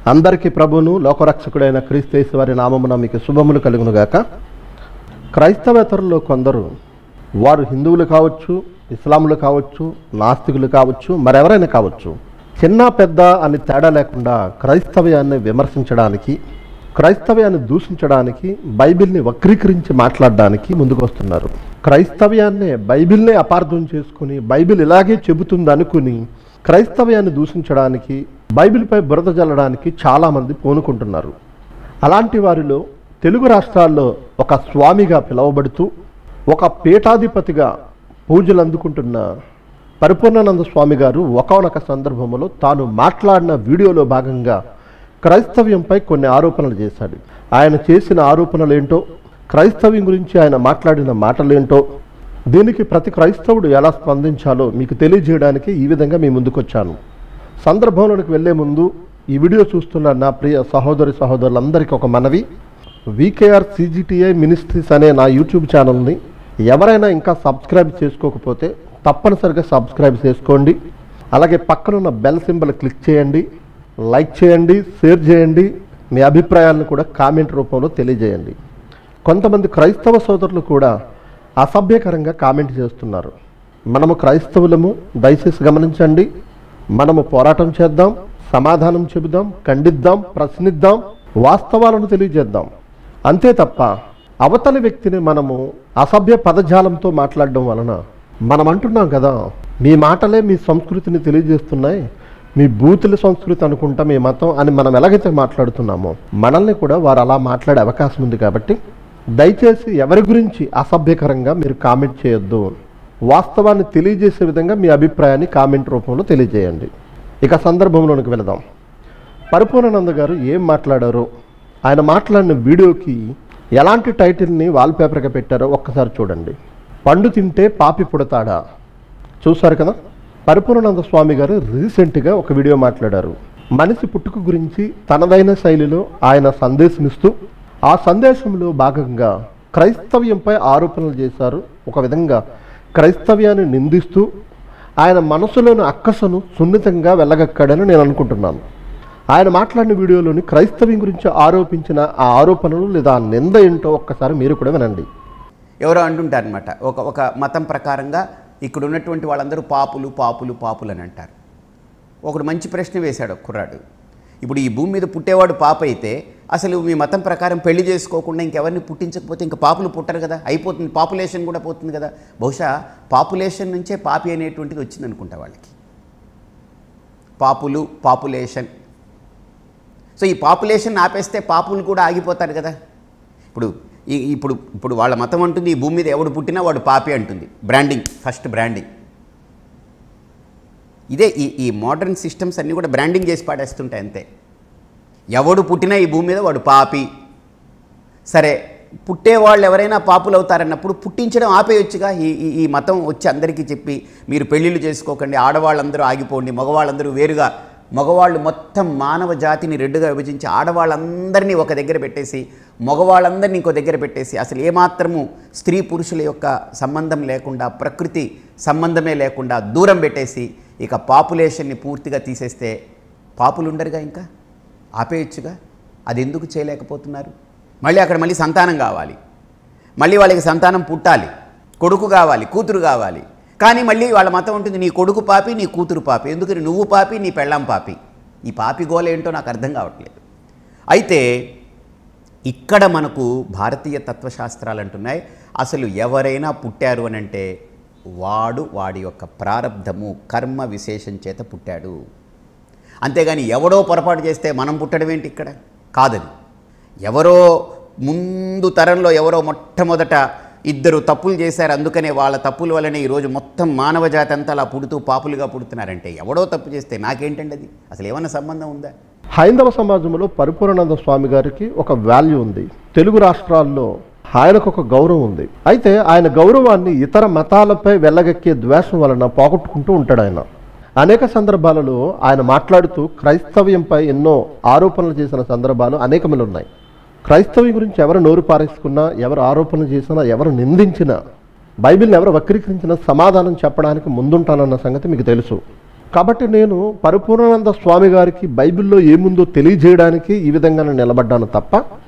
అందరికీ ప్రభువును లోకరక్షకుడైన క్రీస్తు యేసు వారి నామమున మీకు శుభములు కలుగునుగాక. క్రైస్తవేతరుల్లో కొందరు వారు హిందువులు కావచ్చు, ఇస్లాములు కావచ్చు, నాస్తికులు కావచ్చు, మరెవరైనా కావచ్చు, చిన్న పెద్ద అని తేడా లేకుండా క్రైస్తవ్యాన్ని విమర్శించడానికి, క్రైస్తవ్యాన్ని దూషించడానికి, బైబిల్ని వక్రీకరించి మాట్లాడడానికి ముందుకు వస్తున్నారు. క్రైస్తవ్యాన్నే బైబిల్నే అపార్థం చేసుకుని బైబిల్ ఇలాగే చెబుతుంది అనుకుని క్రైస్తవ్యాన్ని దూషించడానికి, బైబిల్పై బురద జల్లడానికి చాలామంది పూనుకుంటున్నారు. అలాంటి వారిలో తెలుగు రాష్ట్రాల్లో ఒక స్వామిగా పిలువబడుతూ ఒక పీఠాధిపతిగా పూజలు అందుకుంటున్న పరిపూర్ణానంద స్వామి గారు ఒకానొక సందర్భంలో తాను మాట్లాడిన వీడియోలో భాగంగా క్రైస్తవ్యంపై కొన్ని ఆరోపణలు చేశాడు. ఆయన చేసిన ఆరోపణలు ఏంటో, క్రైస్తవ్యం గురించి ఆయన మాట్లాడిన మాటలేంటో, దీనికి ప్రతి క్రైస్తవుడు ఎలా స్పందించాలో మీకు తెలియజేయడానికి ఈ విధంగా మీ ముందుకొచ్చాను. సందర్భంలోనికి వెళ్లే ముందు ఈ వీడియో చూస్తున్న నా ప్రియ సహోదరులందరికీ ఒక మనవి, వికేఆర్ సిజిటిఐ మినిస్ట్రీస్ అనే నా యూట్యూబ్ ఛానల్ని ఎవరైనా ఇంకా సబ్స్క్రైబ్ చేసుకోకపోతే తప్పనిసరిగా సబ్స్క్రైబ్ చేసుకోండి. అలాగే పక్కనున్న బెల్ సింబల్ క్లిక్ చేయండి, లైక్ చేయండి, షేర్ చేయండి, మీ అభిప్రాయాలను కూడా కామెంట్ రూపంలో తెలియజేయండి. కొంతమంది క్రైస్తవ సోదరులు కూడా అసభ్యకరంగా కామెంట్ చేస్తున్నారు. మనము క్రైస్తవులము, దయచేసి గమనించండి. మనము పోరాటం చేద్దాం, సమాధానం చెబుదాం, ఖండిద్దాం, ప్రశ్నిద్దాం, వాస్తవాలను తెలియజేద్దాం. అంతే తప్ప అవతలి వ్యక్తిని మనము అసభ్య పదజాలంతో మాట్లాడడం వలన, మనం అంటున్నాం కదా, మీ మాటలే మీ సంస్కృతిని తెలియజేస్తున్నాయి, మీ బూతుల సంస్కృతి అనుకుంటా మీ మతం అని మనం ఎలాగైతే మాట్లాడుతున్నామో మనల్ని కూడా వారు అలా మాట్లాడే అవకాశం ఉంది. కాబట్టి దయచేసి ఎవరి గురించి అసభ్యకరంగా మీరు కామెంట్ చేయొద్దు. వాస్తవాన్ని తెలియజేసే విధంగా మీ అభిప్రాయాన్ని కామెంట్ రూపంలో తెలియజేయండి. ఇక సందర్భంలోనికి వెళదాం. పరిపూర్ణానంద గారు ఏం మాట్లాడారో, ఆయన మాట్లాడిన వీడియోకి ఎలాంటి టైటిల్ని వాల్పేపర్గా పెట్టారో ఒక్కసారి చూడండి. పండు తింటే పాపి పుడతాడా? చూశారు కదా. పరిపూర్ణానంద స్వామి గారు రీసెంట్గా ఒక వీడియో మాట్లాడారు. మనిషి పుట్టుక గురించి తనదైన శైలిలో ఆయన సందేశమిస్తూ, ఆ సందేశంలో భాగంగా క్రైస్తవ్యంపై ఆరోపణలు చేశారు. ఒక విధంగా క్రైస్తవ్యాన్ని నిందిస్తూ ఆయన మనసులోని అక్కసను సున్నితంగా వెళ్ళగక్కాడని నేను అనుకుంటున్నాను. ఆయన మాట్లాడిన వీడియోలోని క్రైస్తవ్యం గురించి ఆరోపించిన ఆ ఆరోపణలు లేదా నింద ఏంటో ఒక్కసారి మీరు కూడా వినండి. ఎవరో అంటుంటారనమాట, ఒక మతం ప్రకారంగా ఇక్కడ ఉన్నటువంటి వాళ్ళందరూ పాపులు పాపులు పాపులు అని అంటారు. ఒకడు మంచి ప్రశ్న వేశాడు కుర్రాడు. ఇప్పుడు ఈ భూమి మీద పుట్టేవాడు పాప అయితే అసలు మీ మతం ప్రకారం పెళ్లి చేసుకోకుండా ఇంకెవరిని పుట్టించకపోతే ఇంకా పాపులు పుట్టరు కదా, అయిపోతుంది, పాపులేషన్ కూడా పోతుంది కదా. బహుశా పాపులేషన్ నుంచే పాపి అనేటువంటిది వచ్చింది అనుకుంటా వాళ్ళకి. పాపులేషన్. సో ఈ పాపులేషన్ ఆపేస్తే పాపులు కూడా ఆగిపోతారు కదా. ఇప్పుడు వాళ్ళ మతం అంటుంది ఈ భూమి మీద ఎవడు పుట్టినా వాడు పాపి అంటుంది. Branding, first branding. ఇదే ఈ మోడర్న్ సిస్టమ్స్ అన్నీ కూడా బ్రాండింగ్ చేసి పాడేస్తుంటాయి అంతే. ఎవడు పుట్టినా ఈ భూమి మీద వాడు పాపి. సరే, పుట్టేవాళ్ళు ఎవరైనా పాపులు అవుతారన్నప్పుడు పుట్టించడం ఆపేయొచ్చుగా. ఈ మతం వచ్చి అందరికీ చెప్పి మీరు పెళ్ళిళ్ళు చేసుకోకండి, ఆడవాళ్ళందరూ ఆగిపోండి, మగవాళ్ళందరూ వేరుగా, మగవాళ్ళు మొత్తం మానవ జాతిని రెడ్డుగా విభజించి ఆడవాళ్ళందరినీ ఒక దగ్గర పెట్టేసి మగవాళ్ళందరినీ ఇంకో దగ్గర పెట్టేసి అసలు ఏమాత్రము స్త్రీ పురుషుల యొక్క సంబంధం లేకుండా, ప్రకృతి సంబంధమే లేకుండా దూరం పెట్టేసి ఇక పాపులేషన్ని పూర్తిగా తీసేస్తే పాపులు ఉండరుగా, ఇంకా ఆపేయచ్చుగా. అది ఎందుకు చేయలేకపోతున్నారు? మళ్ళీ సంతానం కావాలి, మళ్ళీ వాళ్ళకి సంతానం పుట్టాలి, కొడుకు కావాలి, కూతురు కావాలి. కానీ మళ్ళీ వాళ్ళ మతం ఉంటుంది నీ కొడుకు పాపి, నీ కూతురు పాపి. ఎందుకని నువ్వు పాపి, నీ పెళ్ళాం పాపి. ఈ పాపి గోల ఏంటో నాకు అర్థం కావట్లేదు. అయితే ఇక్కడ మనకు భారతీయ తత్వశాస్త్రాలు అంటున్నాయి, అసలు ఎవరైనా పుట్టారు అని అంటే వాడి యొక్క ప్రారబ్ధము, కర్మ విశేషం చేత పుట్టాడు. అంతేగాని ఎవడో పొరపాటు చేస్తే మనం పుట్టడం ఏంటి ఇక్కడ? కాదది. ఎవరో ముందు తరంలో ఎవరో మొట్టమొదట ఇద్దరు తప్పులు చేశారు, అందుకనే వాళ్ళ తప్పుల వల్లనే ఈరోజు మొత్తం మానవ జాతి అంతా అలా పుడుతూ పాపులుగా పుడుతున్నారంటే ఎవడో తప్పు చేస్తే నాకేంటండి అది? అసలు ఏమన్నా సంబంధం ఉందా? హైందవ సమాజంలో పరిపూర్ణానంద స్వామి గారికి ఒక వాల్యూ ఉంది. తెలుగు రాష్ట్రాల్లో ఆయనకు ఒక గౌరవం ఉంది. అయితే ఆయన గౌరవాన్ని ఇతర మతాలపై వెళ్ళగక్కే ద్వేషం వలన పోగొట్టుకుంటూ ఉంటాడు. ఆయన అనేక సందర్భాలలో ఆయన మాట్లాడుతూ క్రైస్తవ్యంపై ఎన్నో ఆరోపణలు చేసిన సందర్భాలు అనేకములు ఉన్నాయి. క్రైస్తవ్యం గురించి ఎవరు నోరు పారేసుకున్నా, ఎవరు ఆరోపణలు చేసినా, ఎవరు నిందించినా, బైబిల్ని ఎవరు వక్రీకరించినా సమాధానం చెప్పడానికి ముందుంటానన్న సంగతి మీకు తెలుసు. కాబట్టి నేను పరిపూర్ణానంద స్వామి గారికి బైబిల్లో ఏముందో తెలియజేయడానికి ఈ విధంగా నేను నిలబడ్డాను తప్ప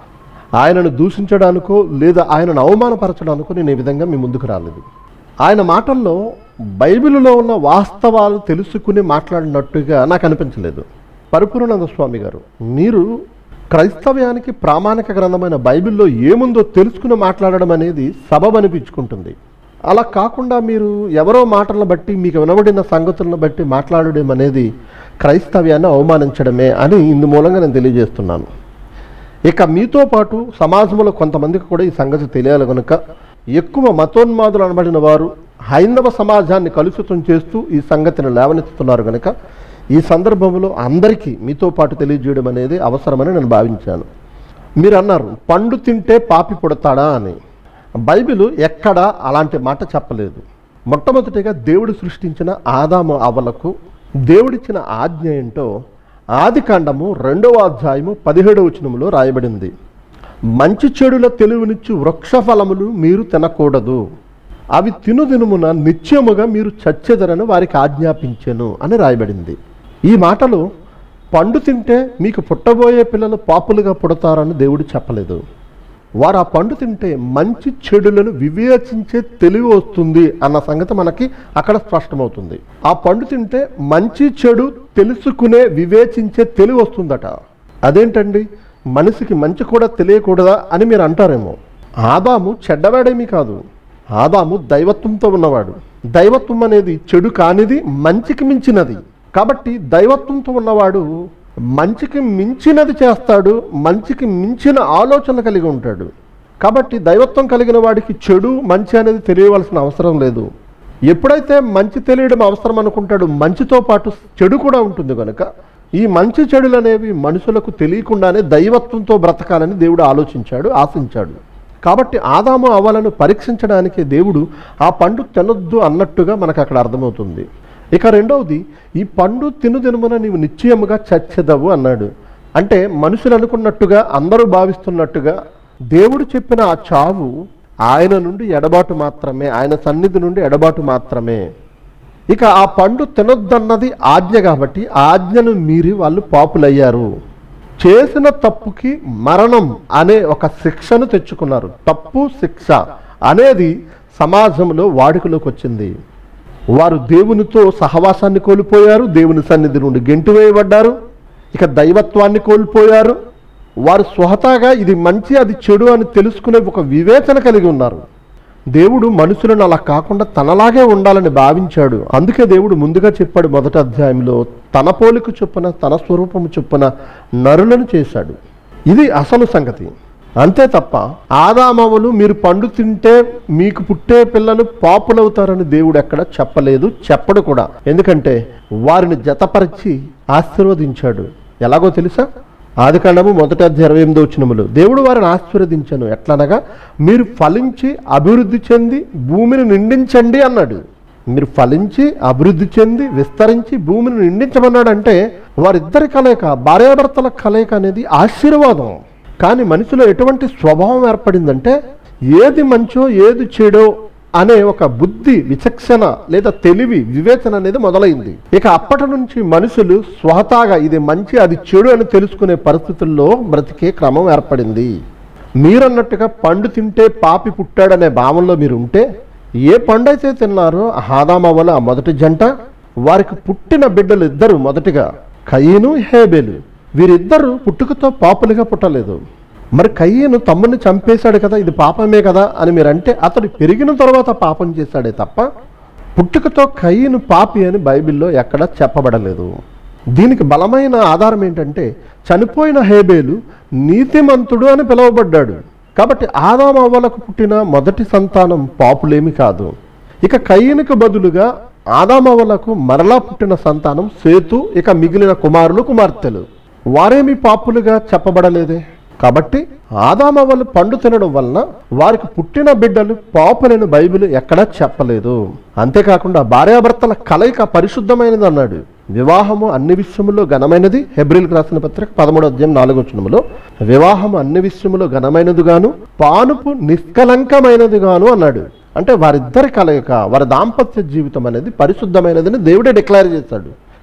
ఆయనను దూషించడానికో లేదా ఆయనను అవమానపరచడానికో నేను ఈ విధంగా మీ ముందుకు రాలేదు. ఆయన మాటల్లో బైబిల్లో ఉన్న వాస్తవాలు తెలుసుకుని మాట్లాడినట్టుగా నాకు అనిపించలేదు. పరిపూర్ణానంద స్వామి గారు, మీరు క్రైస్తవ్యానికి ప్రామాణిక గ్రంథమైన బైబిల్లో ఏముందో తెలుసుకుని మాట్లాడడం అనేది సబబు అనిపించుకుంటుంది. అలా కాకుండా మీరు ఎవరో మాటలను బట్టి మీకు వినబడిన సంగతులను బట్టి మాట్లాడడం అనేది క్రైస్తవ్యాన్ని అవమానించడమే అని ఇందు మూలంగా నేను తెలియజేస్తున్నాను. ఇక మీతో పాటు సమాజంలో కొంతమందికి కూడా ఈ సంగతి తెలియాలి కనుక ఎక్కువ మతోన్మాదులు అనబడిన వారు హైందవ సమాజాన్ని కలుషితం చేస్తూ ఈ సంగతిని లేవనెత్తుతున్నారు కనుక ఈ సందర్భంలో అందరికీ మీతో పాటు తెలియజేయడం అనేది అవసరమని నేను భావించాను. మీరు అన్నారు పండు తింటే పాపి పుడతాడా అని. బైబిల్ ఎక్కడా అలాంటి మాట చెప్పలేదు. మొట్టమొదటిగా దేవుడు సృష్టించిన ఆదాము అవ్వలకు దేవుడిచ్చిన ఆజ్ఞ ఏంటో ఆదికాండము 2వ అధ్యాయము 17వ వచనంలో రాయబడింది. మంచి చెడుల తెలివినిచ్చు వృక్ష ఫలములు మీరు తినకూడదు, అవి తినుదినుమున నిత్యముగా మీరు చచ్చెదరని వారికి ఆజ్ఞాపించెను అని రాయబడింది. ఈ మాటలు పండు తింటే మీకు పుట్టబోయే పిల్లలు పాపులుగా పుడతారని దేవుడు చెప్పలేదు. వారు ఆ పండు తింటే మంచి చెడులను వివేచించే తెలివి వస్తుంది అన్న సంగతి మనకి అక్కడ స్పష్టమవుతుంది. ఆ పండు తింటే మంచి చెడు తెలుసుకునే వివేచించే తెలివి వస్తుందట. అదేంటండి, మనిషికి మంచి కూడా తెలియకూడదా అని మీరు అంటారేమో. ఆదాము చెడ్డవాడేమీ కాదు, ఆదాము దైవత్వంతో ఉన్నవాడు. దైవత్వం అనేది చెడు కానిది, మంచికి మించినది. కాబట్టి దైవత్వంతో ఉన్నవాడు మంచికి మించినది చేస్తాడు, మంచికి మించిన ఆలోచన కలిగి ఉంటాడు. కాబట్టి దైవత్వం కలిగిన వాడికి చెడు మంచి అనేది తెలియవలసిన అవసరం లేదు. ఎప్పుడైతే మంచి తెలియడం అవసరం అనుకుంటాడు, మంచితో పాటు చెడు కూడా ఉంటుంది కనుక ఈ మంచి చెడులు అనేవి మనుషులకు తెలియకుండానే దైవత్వంతో బ్రతకాలని దేవుడు ఆలోచించాడు, ఆశించాడు. కాబట్టి ఆదాము అవ్వలను పరీక్షించడానికి దేవుడు ఆ పండు తినొద్దు అన్నట్టుగా మనకు అక్కడ అర్థమవుతుంది. ఇక రెండవది, ఈ పండు తినుదినుమున నీవు నిశ్చయముగా చచ్చెదవు అన్నాడు. అంటే మనుషులు అనుకున్నట్టుగా, అందరూ భావిస్తున్నట్టుగా దేవుడు చెప్పిన ఆ చావు ఆయన నుండి ఎడబాటు మాత్రమే, ఆయన సన్నిధి నుండి ఎడబాటు మాత్రమే. ఇక ఆ పండు తినొద్దన్నది ఆజ్ఞ కాబట్టి ఆజ్ఞను మీరి వాళ్ళు పాపులయ్యారు. చేసిన తప్పుకి మరణం అనే ఒక శిక్షను తెచ్చుకున్నారు. తప్పు శిక్ష అనేది సమాజంలో వాడుకలోకి వచ్చింది. వారు దేవునితో సహవాసాన్ని కోల్పోయారు, దేవుని సన్నిధి నుండి గెంటు వేయబడ్డారు, ఇక దైవత్వాన్ని కోల్పోయారు. వారు స్వతహాగా ఇది మంచి అది చెడు అని తెలుసుకునే ఒక వివేచన కలిగి ఉన్నారు. దేవుడు మనుషులను అలా కాకుండా తనలాగే ఉండాలని భావించాడు. అందుకే దేవుడు ముందుగా చెప్పాడు మొదటి అధ్యాయంలో, తన పోలిక చొప్పున తన స్వరూపము చొప్పున నరులను చేశాడు. ఇది అసలు సంగతి. అంతే తప్ప ఆదామవులు మీరు పండు తింటే మీకు పుట్టే పిల్లలు పాపులవుతారని దేవుడు ఎక్కడ చెప్పలేదు, చెప్పడు కూడా. ఎందుకంటే వారిని జతపరిచి ఆశీర్వదించాడు. ఎలాగో తెలుసా? ఆదికాండము 1వ అధ్యాయం 28వ వచనములో దేవుడు వారిని ఆశీర్వదించాను. ఎట్లనగా మీరు ఫలించి అభివృద్ధి చెంది భూమిని నిండించండి అన్నాడు. మీరు ఫలించి అభివృద్ధి చెంది విస్తరించి భూమిని నిండించమన్నాడు. అంటే వారిద్దరి కలయిక, భార్యాభర్తల కలయిక అనేది ఆశీర్వాదం. కానీ మనిషిలో ఎటువంటి స్వభావం ఏర్పడిందంటే ఏది మంచో ఏది చెడో అనే ఒక బుద్ధి, విచక్షణ లేదా తెలివి, వివేచన అనేది మొదలైంది. ఇక అప్పటి నుంచి మనుషులు స్వతహాగా ఇది మంచి అది చెడు అని తెలుసుకునే పరిస్థితుల్లో బ్రతికే క్రమం ఏర్పడింది. మీరన్నట్టుగా పండు తింటే పాపి పుట్టాడనే భావంలో మీరు ఉంటే, ఏ పండు అయితే తిన్నారో ఆదామవ్వల ఆ మొదటి జంట, వారికి పుట్టిన బిడ్డలు ఇద్దరు, మొదటిగా కయీను హేబేలు. వీరిద్దరూ పుట్టుకతో పాపులుగా పుట్టలేదు. మరి కయీను తమ్ముడిని చంపేశాడు కదా, ఇది పాపమే కదా అని మీరంటే అతడు పెరిగిన తర్వాత పాపం చేశాడే తప్ప పుట్టుకతో కయీను పాపి అని బైబిల్లో ఎక్కడా చెప్పబడలేదు. దీనికి బలమైన ఆధారం ఏంటంటే చనిపోయిన హేబేలు నీతిమంతుడు అని పిలువబడ్డాడు. కాబట్టి ఆదాము అవ్వలకు పుట్టిన మొదటి సంతానం పాపులేమి కాదు. ఇక కయీనుకు బదులుగా ఆదాము అవ్వలకు మరలా పుట్టిన సంతానం సేతు, ఇక మిగిలిన కుమారులు కుమార్తెలు. వారేమి పాపులుగా చెప్పబడలేదే. కాబట్టి ఆదామవ్వలు పండు తినడం వలన వారికి పుట్టిన బిడ్డలు పాపులని బైబిల్ ఎక్కడా చెప్పలేదు. అంతేకాకుండా భార్యాభర్తల కలయిక పరిశుద్ధమైనది అన్నాడు. వివాహము అన్ని విషయములో ఘనమైనది. హెబ్రీలకు రాసిన పత్రిక 13వ అధ్యాయం 4వ వచనములో వివాహము అన్ని విషయములో ఘనమైనదిగాను పానుపు నిష్కలంకమైనదిగాను అన్నాడు. అంటే వారిద్దరి కలయిక, వారి దాంపత్య జీవితం అనేది పరిశుద్ధమైనదని దేవుడే డిక్లేర్ చేశాడు.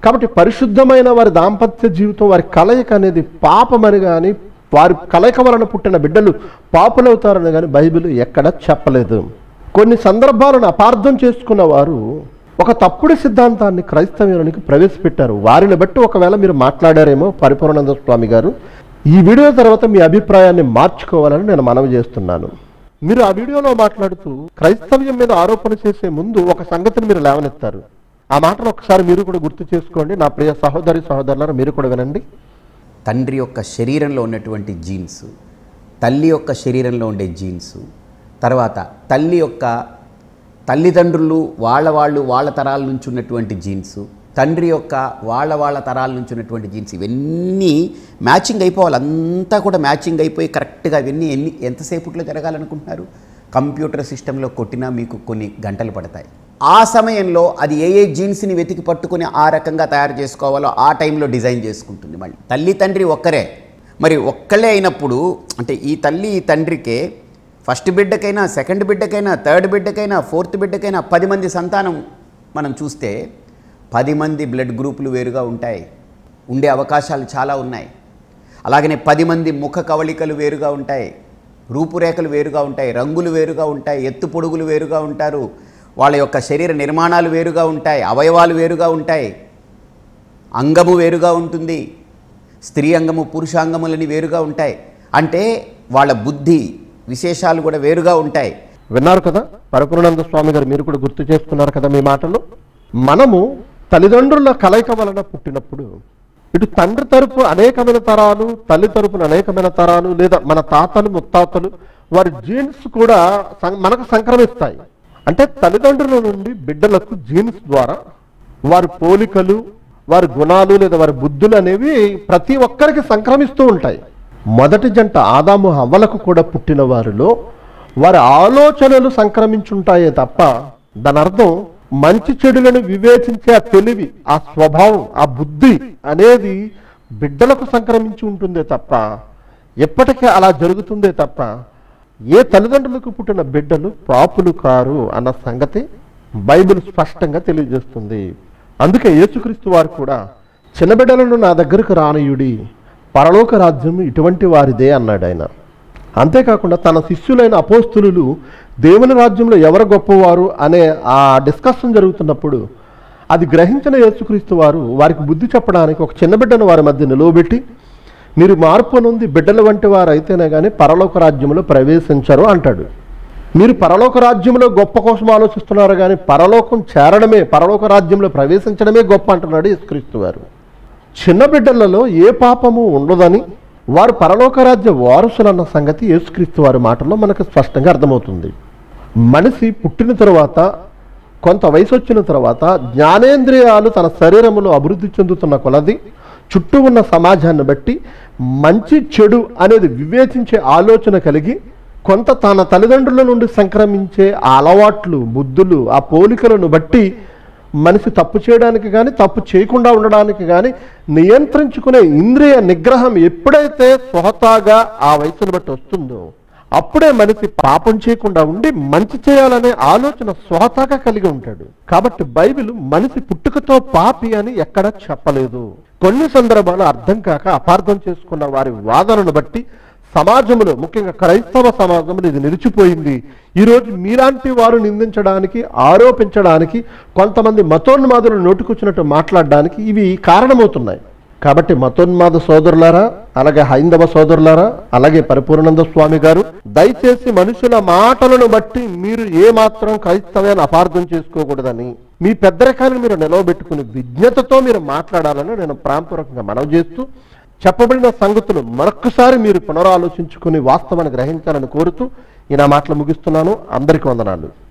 కాబట్టి పరిశుద్ధమైన వారి దాంపత్య జీవితం, వారి కలయిక అనేది పాపమని కానీ, వారి కలయిక వలన పుట్టిన బిడ్డలు పాపులవుతారని కానీ బైబిల్ ఎక్కడ చెప్పలేదు. కొన్ని సందర్భాలను అపార్థం చేసుకున్న వారు ఒక తప్పుడు సిద్ధాంతాన్ని క్రైస్తవ్యానికి ప్రవేశపెట్టారు. వారిని బట్టి ఒకవేళ మీరు మాట్లాడారేమో పరిపూర్ణానంద స్వామి గారు, ఈ వీడియో తర్వాత మీ అభిప్రాయాన్ని మార్చుకోవాలని నేను మనవి చేస్తున్నాను. మీరు ఆ వీడియోలో మాట్లాడుతూ క్రైస్తవ్యం మీద ఆరోపణ చేసే ముందు ఒక సంగతిని మీరు లేవనెత్తారు. ఆ మాటను ఒకసారి మీరు కూడా గుర్తు చేసుకోండి. నా ప్రియ సహోదరి సహోదరులారా, మీరు కూడా వినండి. తండ్రి యొక్క శరీరంలో ఉన్నటువంటి జీన్స్, తల్లి యొక్క శరీరంలో ఉండే జీన్స్, తర్వాత తల్లి యొక్క తల్లిదండ్రులు వాళ్ళ తరాల నుంచి ఉన్నటువంటి జీన్స్, తండ్రి యొక్క వాళ్ళ తరాల నుంచి ఉన్నటువంటి జీన్స్, ఇవన్నీ మ్యాచింగ్ అయిపోవాలి. అంతా కూడా మ్యాచింగ్ అయిపోయి కరెక్ట్గా ఇవన్నీ ఎంతసేపట్లో జరగాలనుకుంటున్నారు? కంప్యూటర్ సిస్టంలో కొట్టినా మీకు కొన్ని గంటలు పడతాయి. ఆ సమయంలో అది ఏ జీన్స్ని వెతికి పట్టుకుని ఆ రకంగా తయారు చేసుకోవాలో ఆ టైంలో డిజైన్ చేసుకుంటుంది. మళ్ళీ తల్లి తండ్రి ఒక్కరే, మరి ఒక్కళ్ళే అయినప్పుడు అంటే ఈ తల్లి ఈ తండ్రికే ఫస్ట్ బిడ్డకైనా, సెకండ్ బిడ్డకైనా, థర్డ్ బిడ్డకైనా, ఫోర్త్ బిడ్డకైనా 10 మంది సంతానం మనం చూస్తే 10 మంది బ్లడ్ గ్రూపులు వేరుగా ఉంటాయి, ఉండే అవకాశాలు చాలా ఉన్నాయి. అలాగనే 10 మంది ముఖ కవళికలు వేరుగా ఉంటాయి, రూపురేఖలు వేరుగా ఉంటాయి, రంగులు వేరుగా ఉంటాయి, ఎత్తు పొడుగులు వేరుగా ఉంటారు, వాళ్ళ యొక్క శరీర నిర్మాణాలు వేరుగా ఉంటాయి, అవయవాలు వేరుగా ఉంటాయి, అంగము వేరుగా ఉంటుంది, స్త్రీ అంగము పురుషాంగములని వేరుగా ఉంటాయి. అంటే వాళ్ళ బుద్ధి విశేషాలు కూడా వేరుగా ఉంటాయి. విన్నారు కదా పరిపూర్ణానంద స్వామి గారు, మీరు కూడా గుర్తు చేసుకున్నారు కదా మీ మాటలు. మనము తల్లిదండ్రుల కలయిక వలన పుట్టినప్పుడు ఇటు తండ్రి తరపు అనేకమైన తరాలు, తల్లి తరపున అనేకమైన తరాలు, లేదా మన తాతలు ముత్తాతలు వారి జీన్స్ కూడా మనకు సంక్రమిస్తాయి. అంటే తల్లిదండ్రుల నుండి బిడ్డలకు జీన్స్ ద్వారా వారి పోలికలు, వారి గుణాలు లేదా వారి బుద్ధులు అనేవి ప్రతి ఒక్కరికి సంక్రమిస్తూ ఉంటాయి. మొదటి జంట ఆదాము హవ్వలకు కూడా పుట్టిన వారిలో వారి ఆలోచనలు సంక్రమించుంటాయే తప్ప దాని అర్థం మంచి చెడులను వివేచించే ఆ తెలివి, ఆ స్వభావం, ఆ బుద్ధి అనేది బిడ్డలకు సంక్రమించి ఉంటుందే తప్ప, ఎప్పటికీ అలా జరుగుతుందే తప్ప ఏ తల్లిదండ్రులకు పుట్టిన బిడ్డలు పాపులు కారు అన్న సంగతి బైబిల్ స్పష్టంగా తెలియజేస్తుంది. అందుకే యేసుక్రీస్తు వారు కూడా చిన్న బిడ్డలను నా దగ్గరకు రానియుడి, పరలోక రాజ్యం ఇటువంటి వారిదే అన్నాడు ఆయన. అంతేకాకుండా తన శిష్యులైన అపోస్తులు దేవుని రాజ్యంలో ఎవరు గొప్పవారు అనే ఆ డిస్కషన్ జరుగుతున్నప్పుడు అది గ్రహించిన యేసుక్రీస్తు వారు వారికి బుద్ధి చెప్పడానికి ఒక చిన్న బిడ్డను వారి మధ్య నిలవబెట్టి, మీరు మార్పు నుండి బిడ్డల వంటి వారు అయితేనే కానీ పరలోక రాజ్యంలో ప్రవేశించరు అంటాడు. మీరు పరలోక రాజ్యంలో గొప్ప కోసం ఆలోచిస్తున్నారు కానీ పరలోకం చేరడమే, పరలోక రాజ్యంలో ప్రవేశించడమే గొప్ప అంటున్నాడు యేసుక్రీస్తు వారు. చిన్న బిడ్డలలో ఏ పాపము ఉండదని వారు పరలోక రాజ్య వారసులన్న సంగతి యేసుక్రీస్తు వారి మాటల్లో మనకు స్పష్టంగా అర్థమవుతుంది. మనిషి పుట్టిన తరువాత కొంత వయసు వచ్చిన తర్వాత జ్ఞానేంద్రియాలు తన శరీరంలో అభివృద్ధి చెందుతున్న కొలది చుట్టూ ఉన్న సమాజాన్ని బట్టి మంచి చెడు అనేది వివేచించే ఆలోచన కలిగి కొంత తన తల్లిదండ్రుల నుండి సంక్రమించే ఆ అలవాట్లు, బుద్ధులు, ఆ పోలికలను బట్టి మనిషి తప్పు చేయడానికి కానీ తప్పు చేయకుండా ఉండడానికి కానీ నియంత్రించుకునే ఇంద్రియ నిగ్రహం ఎప్పుడైతే స్వతహాగా ఆ వయసును బట్టి వస్తుందో అప్పుడే మనిషి పాపం చేయకుండా ఉండి మంచి చేయాలనే ఆలోచన స్వతహాగా కలిగి ఉంటాడు. కాబట్టి బైబిల్ మనిషి పుట్టుకతో పాపి అని ఎక్కడా చెప్పలేదు. కొన్ని సందర్భాలు అర్థం కాక అపార్థం చేసుకున్న వారి వాదనను బట్టి సమాజంలో, ముఖ్యంగా క్రైస్తవ సమాజంలో ఇది నిలిచిపోయింది. ఈరోజు మీలాంటి వారు నిందించడానికి, ఆరోపించడానికి, కొంతమంది మతోన్మాదులు నోటుకొచ్చినట్టు మాట్లాడడానికి ఇవి కారణమవుతున్నాయి. కాబట్టి మతోన్మాద సోదరులారా, అలాగే హైందవ సోదరులారా, అలాగే పరిపూర్ణానంద స్వామి గారు, దయచేసి మనుషుల మాటలను బట్టి మీరు ఏమాత్రం క్రైస్తవ్యాన్ని అపార్థం చేసుకోకూడదని, మీ పెద్దరికాన్ని మీరు నిలవబెట్టుకుని విజ్ఞతతో మీరు మాట్లాడాలని నేను ప్రాంపూర్వకంగా మనవి చేస్తూ, చెప్పబడిన సంగతులు మరొక్కసారి మీరు పునరాలోచించుకుని వాస్తవాన్ని గ్రహించాలని కోరుతూ ఈ నా మాటలు ముగిస్తున్నాను. అందరికీ వందనాలు.